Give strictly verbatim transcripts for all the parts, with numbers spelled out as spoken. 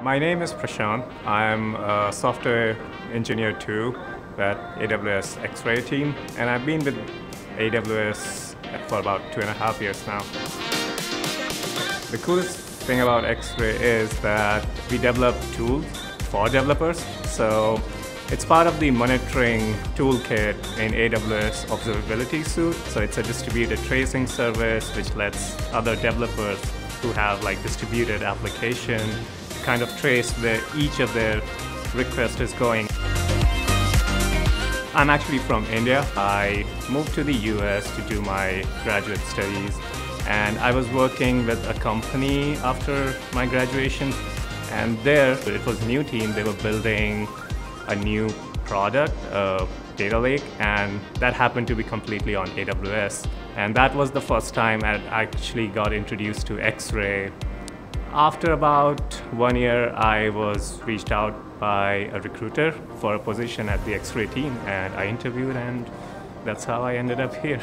My name is Prashant. I'm a software engineer too at A W S X-Ray team, and I've been with A W S for about two and a half years now. The coolest thing about X-Ray is that we develop tools for developers. So it's part of the monitoring toolkit in A W S Observability Suite. So it's a distributed tracing service which lets other developers who have like distributed application kind of trace where each of their requests is going. I'm actually from India. I moved to the U S to do my graduate studies, and I was working with a company after my graduation, and there it was a new team. They were building a new product, a data lake, and that happened to be completely on A W S. And that was the first time I actually got introduced to X-Ray. After about one year, I was reached out by a recruiter for a position at the X-Ray team, and I interviewed, and that's how I ended up here.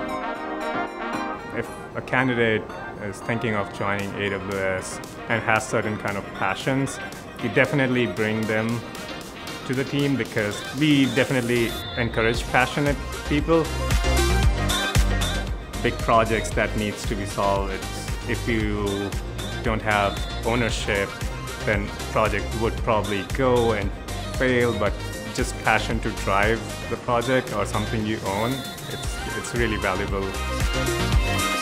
If a candidate is thinking of joining A W S and has certain kind of passions, you definitely bring them to the team because we definitely encourage passionate people. Big projects that needs to be solved, it's, if you don't have ownership, then project would probably go and fail, but just passion to drive the project or something you own, it's, it's really valuable.